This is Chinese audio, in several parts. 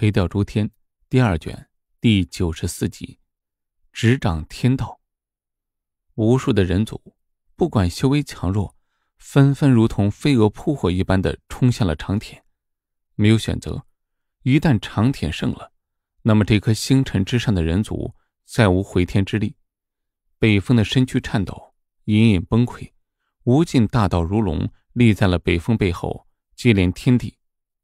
垂钓诸天第2卷第94集，执掌天道。无数的人族，不管修为强弱，纷纷如同飞蛾扑火一般的冲向了长田。没有选择，一旦长田胜了，那么这颗星辰之上的人族再无回天之力。北风的身躯颤抖，隐隐崩溃，无尽大道如龙立在了北风背后，接连天地。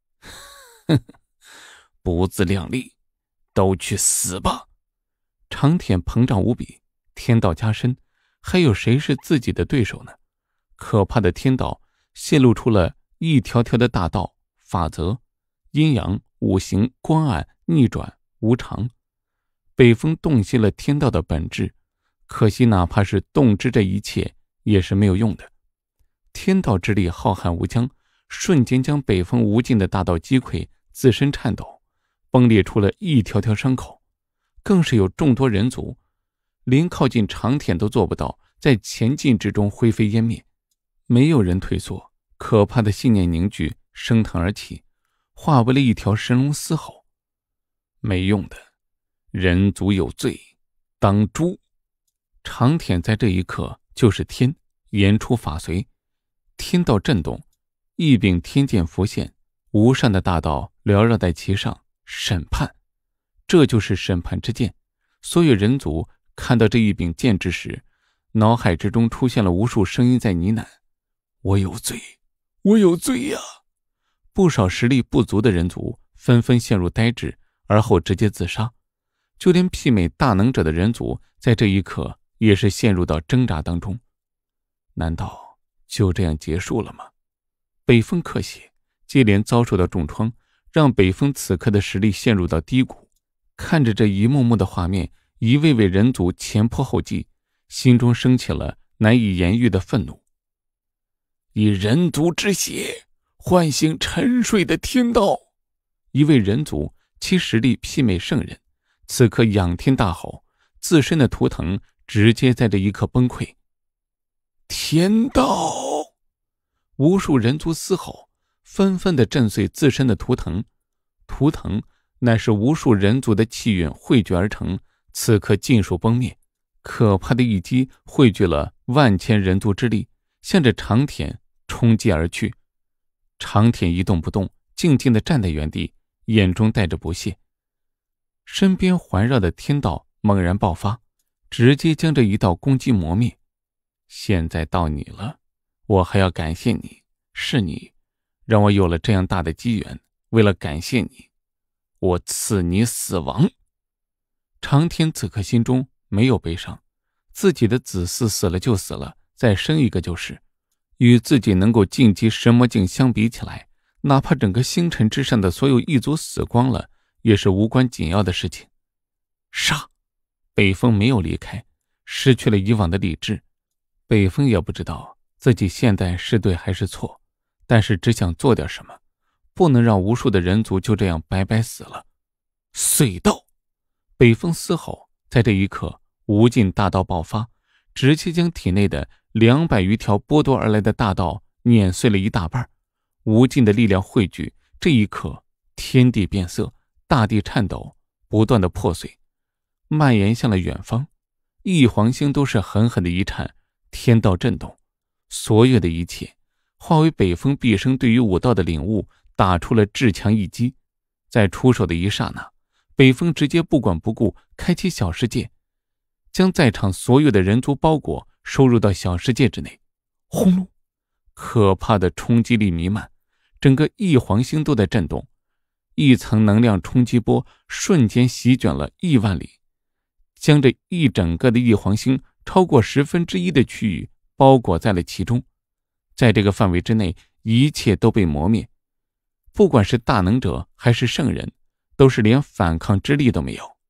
不自量力，都去死吧！长田膨胀无比，天道加深，还有谁是自己的对手呢？可怕的天道泄露出了一条条的大道法则，阴阳、五行、光暗、逆转、无常。北风洞悉了天道的本质，可惜哪怕是洞知这一切也是没有用的。天道之力浩瀚无疆，瞬间将北风无尽的大道击溃，自身颤抖，崩裂出了一条条伤口。更是有众多人族连靠近长田都做不到，在前进之中灰飞烟灭。没有人退缩，可怕的信念凝聚，升腾而起，化为了一条神龙嘶吼。没用的，人族有罪，当诛！长田在这一刻就是天，言出法随，天道震动，一柄天剑浮现，无上的大道缭绕在其上，审判。这就是审判之剑。所有人族看到这一柄剑之时，脑海之中出现了无数声音在呢喃：我有罪，我有罪呀！不少实力不足的人族纷纷陷入呆滞，而后直接自杀。就连媲美大能者的人族在这一刻也是陷入到挣扎当中。难道就这样结束了吗？北风克血，接连遭受到重创，让北风此刻的实力陷入到低谷。看着这一幕幕的画面，一位位人族前仆后继，心中升起了难以言喻的愤怒。以人族之血唤醒沉睡的天道。一位人族其实力媲美圣人，此刻仰天大吼，自身的图腾直接在这一刻崩溃。天道！无数人族嘶吼，纷纷地震碎自身的图腾。图腾乃是无数人族的气运汇聚而成，此刻尽数崩灭。可怕的一击汇聚了万千人族之力，向着长田冲击而去。长田一动不动，静静地站在原地，眼中带着不屑。身边环绕的天道猛然爆发，直接将这一道攻击磨灭。现在到你了，我还要感谢你，是你让我有了这样大的机缘，为了感谢你，我赐你死亡。长田此刻心中没有悲伤，自己的子嗣死了就死了，再生一个就是。与自己能够晋级神魔境相比起来，哪怕整个星辰之上的所有一族死光了，也是无关紧要的事情。杀！北风没有离开，失去了以往的理智。北风也不知道自己现在是对还是错，但是只想做点什么，不能让无数的人族就这样白白死了。隧道！北风嘶吼，在这一刻，无尽大道爆发，直接将体内的200余条剥夺而来的大道碾碎了一大半。无尽的力量汇聚，这一刻，天地变色，大地颤抖，不断的破碎，蔓延向了远方。一黄星都是狠狠的一颤，天道震动，所有的一切化为北风毕生对于武道的领悟，打出了至强一击。在出手的一刹那，北风直接不管不顾，开启小世界，将在场所有的人族包裹收入到小世界之内。轰隆！可怕的冲击力弥漫，整个异黄星都在震动，一层能量冲击波瞬间席卷了亿万里，将这一整个的异黄星超过1/10的区域包裹在了其中。在这个范围之内，一切都被磨灭，不管是大能者还是圣人，都是连反抗之力都没有。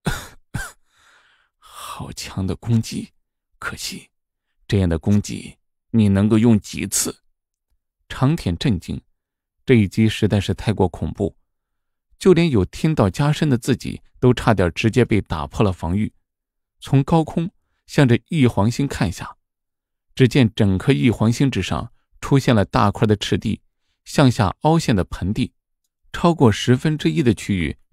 好强的攻击，可惜这样的攻击你能够用几次？长田震惊，这一击实在是太过恐怖，就连有天道加身的自己都差点直接被打破了防御。从高空向着异黄星看下，只见整颗异黄星之上出现了大块的赤地，向下凹陷的盆地，超过1/10的区域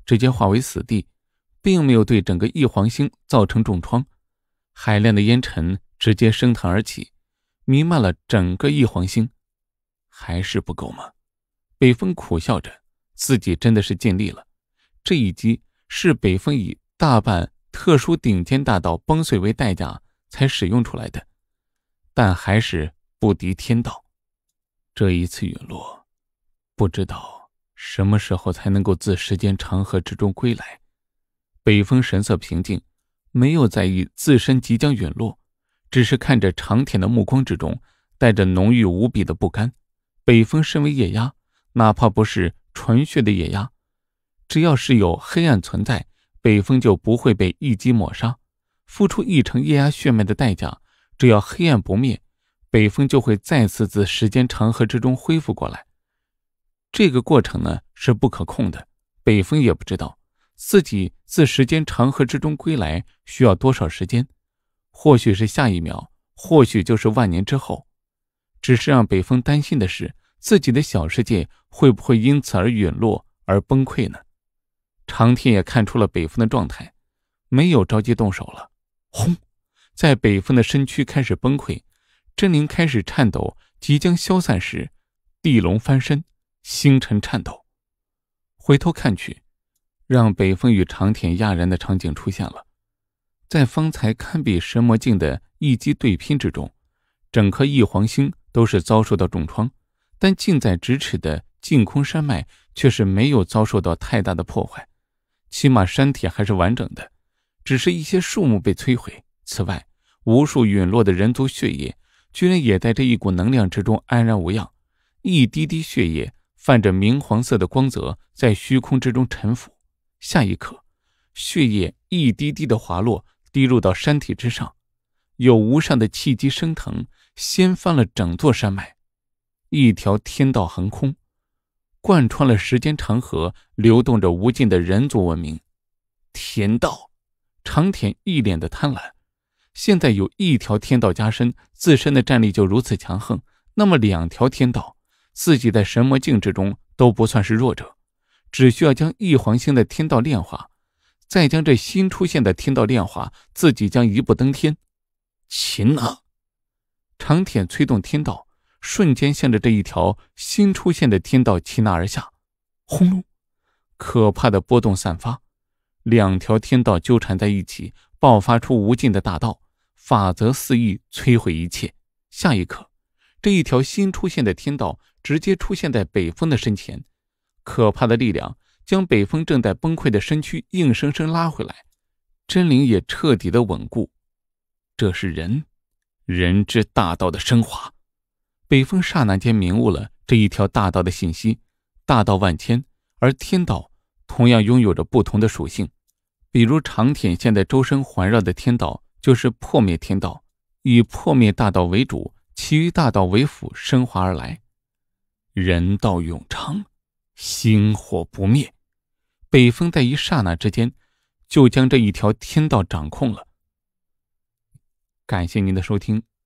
直接化为死地，并没有对整个翼黄星造成重创。海量的烟尘直接升腾而起，弥漫了整个翼黄星。还是不够吗？北风苦笑着，自己真的是尽力了。这一击是北风以大半特殊顶尖大道崩碎为代价才使用出来的，但还是不敌天道。这一次陨落，不知道什么时候才能够自时间长河之中归来。北风神色平静，没有在意自身即将陨落，只是看着长田的目光之中带着浓郁无比的不甘。北风身为野鸭，哪怕不是纯血的野鸭，只要是有黑暗存在，北风就不会被一击抹杀。付出一成野鸭血脉的代价，只要黑暗不灭，北风就会再次自时间长河之中恢复过来。这个过程呢，是不可控的，北风也不知道自己自时间长河之中归来需要多少时间，或许是下一秒，或许就是万年之后。只是让北风担心的是，自己的小世界会不会因此而陨落而崩溃呢？长天也看出了北风的状态，没有着急动手了。轰！在北风的身躯开始崩溃，真灵开始颤抖，即将消散时，地龙翻身，星辰颤抖。回头看去，让北风与长天讶然的场景出现了。在方才堪比神魔境的一击对拼之中，整颗翼黄星都是遭受到重创，但近在咫尺的净空山脉却是没有遭受到太大的破坏，起码山体还是完整的，只是一些树木被摧毁。此外，无数陨落的人族血液居然也在这一股能量之中安然无恙，一滴滴血液泛着明黄色的光泽在虚空之中沉浮，下一刻，血液一滴滴的滑落，滴入到山体之上，有无上的气机升腾，掀翻了整座山脉。一条天道横空，贯穿了时间长河，流动着无尽的人族文明。天道，长田一脸的贪婪。现在有一条天道加身，自身的战力就如此强横，那么两条天道，自己在神魔境之中都不算是弱者，只需要将翼黄星的天道炼化，再将这新出现的天道炼化，自己将一步登天。擒拿！长田催动天道，瞬间向着这一条新出现的天道擒拿而下。轰隆！可怕的波动散发，两条天道纠缠在一起，爆发出无尽的大道，法则肆意摧毁一切。下一刻，这一条新出现的天道直接出现在北风的身前，可怕的力量将北风正在崩溃的身躯硬生生拉回来，真灵也彻底的稳固。这是人之大道的升华。北风刹那间明悟了这一条大道的信息，大道万千，而天道同样拥有着不同的属性。比如长田现在周身环绕的天道就是破灭天道，以破灭大道为主，其余大道为辅升华而来。人道永长，星火不灭。北风在一刹那之间就将这一条天道掌控了。感谢您的收听，